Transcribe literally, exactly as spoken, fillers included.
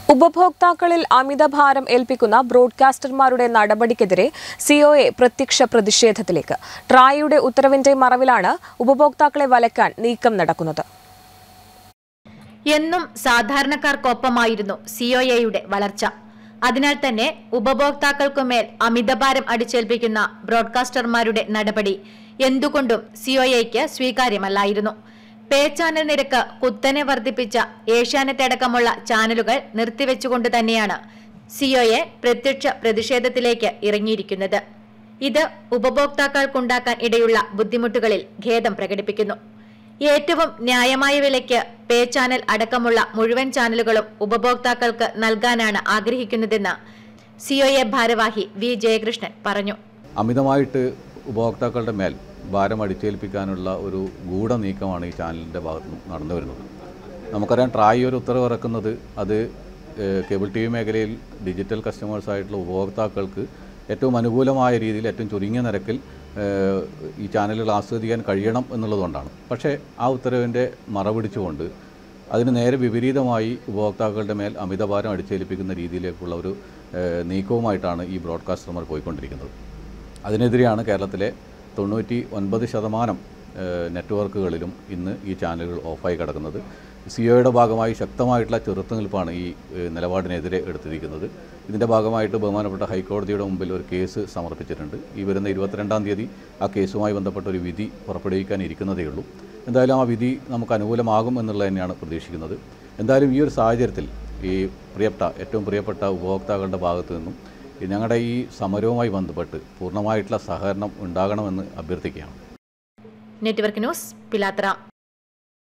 ഉപഭോക്താക്കളിൽ അമിതഭാരം ഏൽപ്പിക്കുന്ന ബ്രോഡ്കാസ്റ്റർമാരുടെ നടപടിക്കെതിരെ സിഒഎ പ്രത്യക്ഷ പ്രതിഷേധത്തിലേക്ക്. ട്രായിയുടെ ഉത്തരവിന്റെ മറവിലാണ് ഉപഭോക്താക്കളെ വലക്കാൻ നീക്കം നടക്കുന്നത്. എന്നും സാധാരണക്കാർക്കൊപ്പമായിരുന്നു സിഒഎയുടെ വളർച്ച. അതിനാൽ തന്നെ ഉപഭോക്താക്കൾക്കുമേൽ അമിതഭാരം അടിച്ചേൽപ്പിക്കുന്ന ബ്രോഡ്കാസ്റ്റർമാരുടെ നടപടി എന്തുകൊണ്ടും സിഒഎയ്ക്ക് സ്വീകാര്യമല്ലായിരുന്നു. പേ ചാനൽ നിരക്ക് കുത്തനെ വർദ്ധിപ്പിച്ച ഏഷ്യാനെറ്റ് അടക്കമുള്ള ചാനലുകൾ നിർത്തിവെച്ചുകൊണ്ട് തന്നെയാണ് സിഒഎ പ്രത്യക്ഷ പ്രതിഷേധത്തിലേക്ക് ഇറങ്ങിയിരിക്കുന്നത്. ഇത് ഉപഭോക്താക്കൾക്കുണ്ടാക്കാൻ ഇടയുള്ള ബുദ്ധിമുട്ടുകളിൽ ഖേദം പ്രകടിപ്പിക്കുന്നു. ഏറ്റവും ന്യായമായ വിലയ്ക്ക് പേ ചാനൽ അടക്കമുള്ള മുഴുവൻ ചാനലുകളും ഉപഭോക്താക്കൾക്ക് നൽകാനാണ് ആഗ്രഹിക്കുന്നതെന്ന് സിഒഎ ഭാരവാഹി വി ജയകൃഷ്ണൻ പറഞ്ഞു. അമിതമായിട്ട് ഉപഭോക്താക്കളുടെ മേൽ ഭാരം അടിച്ചേൽപ്പിക്കാനുള്ള ഒരു ഗൂഢ നീക്കമാണ് ഈ ചാനലിൻ്റെ ഭാഗത്ത് നിന്ന് നടന്നു വരുന്നത്. നമുക്കറിയാം, ട്രായ് ഒരു ഉത്തരവ് ഇറക്കുന്നത് അത് കേബിൾ ടി വി മേഖലയിൽ ഡിജിറ്റൽ കസ്റ്റമേഴ്സായിട്ടുള്ള ഉപഭോക്താക്കൾക്ക് ഏറ്റവും അനുകൂലമായ രീതിയിൽ ഏറ്റവും ചുരുങ്ങിയ നിരക്കിൽ ഈ ചാനലുകൾ ആസ്വദിക്കാൻ കഴിയണം എന്നുള്ളതുകൊണ്ടാണ്. പക്ഷേ ആ ഉത്തരവിൻ്റെ മറപിടിച്ചുകൊണ്ട് അതിന് നേരെ വിപരീതമായി ഉപഭോക്താക്കളുടെ മേൽ അമിതഭാരം അടിച്ചേൽപ്പിക്കുന്ന രീതിയിലേക്കുള്ള ഒരു നീക്കവുമായിട്ടാണ് ഈ ബ്രോഡ്കാസ്റ്റർമാർ പോയിക്കൊണ്ടിരിക്കുന്നത്. അതിനെതിരെയാണ് കേരളത്തിലെ തൊണ്ണൂറ്റി ഒൻപത് ശതമാനം നെറ്റ്വർക്കുകളിലും ഇന്ന് ഈ ചാനലുകൾ ഓഫായി കിടക്കുന്നത്. സിഒയുടെ ഭാഗമായി ശക്തമായിട്ടുള്ള ചെറുത്തുനിൽപ്പാണ് ഈ നിലപാടിനെതിരെ എടുത്തിരിക്കുന്നത്. ഇതിൻ്റെ ഭാഗമായിട്ട് ബഹുമാനപ്പെട്ട ഹൈക്കോടതിയുടെ മുമ്പിൽ ഒരു കേസ് സമർപ്പിച്ചിട്ടുണ്ട്. ഈ വരുന്ന ഇരുപത്തിരണ്ടാം തീയതി ആ കേസുമായി ബന്ധപ്പെട്ട ഒരു വിധി പുറപ്പെടുവിക്കാൻ ഇരിക്കുന്നതേ ഉള്ളൂ. എന്തായാലും ആ വിധി നമുക്ക് അനുകൂലമാകും എന്നുള്ളത് തന്നെയാണ് പ്രതീക്ഷിക്കുന്നത്. എന്തായാലും ഈ ഒരു സാഹചര്യത്തിൽ ഈ പ്രിയപ്പെട്ട ഏറ്റവും പ്രിയപ്പെട്ട ഉപഭോക്താക്കളുടെ ഭാഗത്തു നിന്നും ഞങ്ങളുടെ ഈ സമരവുമായി ബന്ധപ്പെട്ട് പൂർണ്ണമായിട്ടുള്ള സഹകരണം ഉണ്ടാകണമെന്ന് അഭ്യർത്ഥിക്കുകയാണ്. Network news, Pilathara.